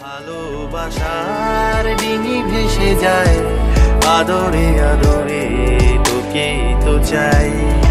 ভালোবাসার ডিঙি ভেসে যায়, আদরে আদরে তোকেই তো চাই।